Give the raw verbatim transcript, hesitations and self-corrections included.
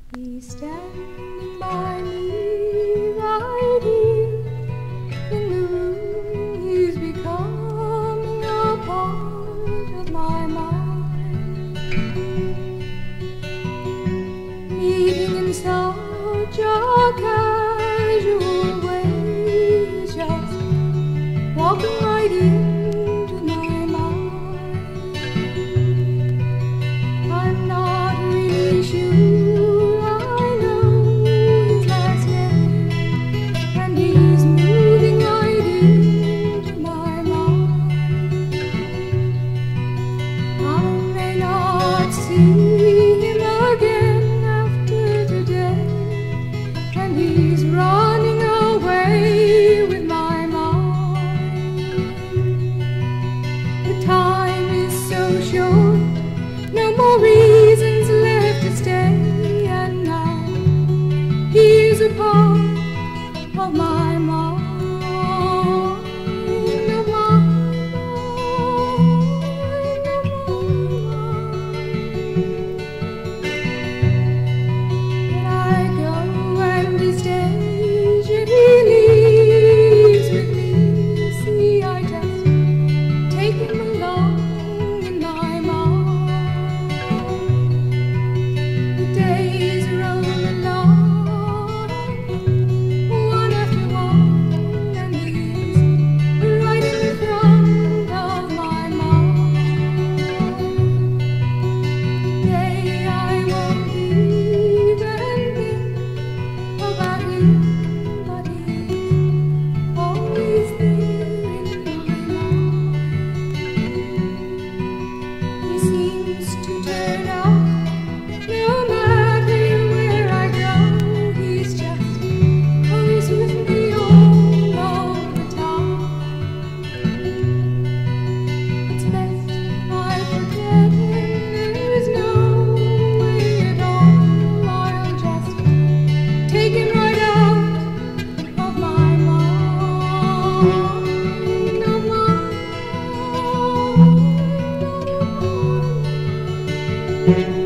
He's standing by me right here in the room. He's becoming a part of my mind. Meeting in such a casual way, he's just walking right into my mind. I'm not really sure see him again after today, and he's running away with my mind. The time is so short, no more reasons left to stay, and now he's a part of my mind. Thank you.